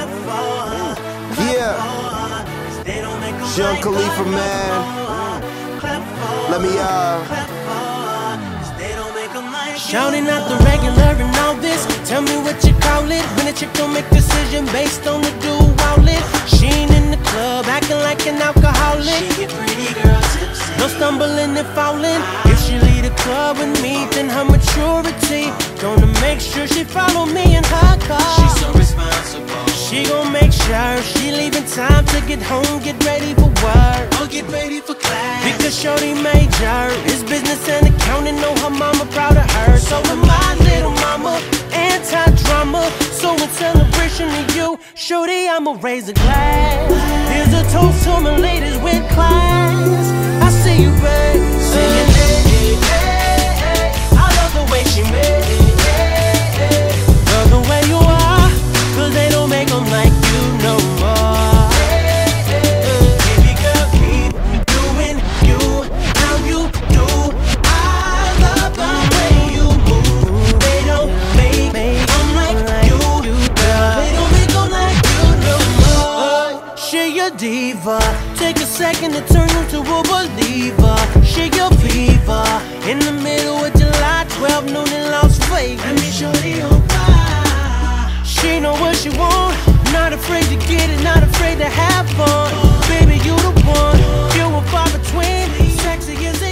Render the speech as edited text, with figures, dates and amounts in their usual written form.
Yeah, Young Khalifa, man. Let me Shouting out the regular and all this. Tell me what you call it when a chick don't make decision based on the dual wallet. She ain't in the club acting like an alcoholic. She get pretty girl tipsy. No stumbling and falling. If she leave the club with me, then her maturity gonna make sure she follow me in her car. She's so responsible. She gon' make sure she leaving time to get home, get ready for work, or get ready for class. Because shorty major is business and accounting. Know her mama proud of her. So am my little mama, anti-drama. So in celebration of you, shorty, I'ma raise a glass. Here's a toast to my ladies with class. I see you, babe, singing, hey, hey, hey, hey. I love the way she made it, hey, hey. Love the way you are, cause they don't make them like you no more. Hey, hey, hey. Baby girl, keep doing you, how you do. I love the way you move. They don't make them like you, girl. They don't make them like you no more. She a diva, take a second to turn into a believer. She a fever, in the middle of July 12 noon in Las Vegas. Let me show you why. She know what she want, not afraid to get it, not afraid to have fun. Baby, you the one, few and far between, sexy as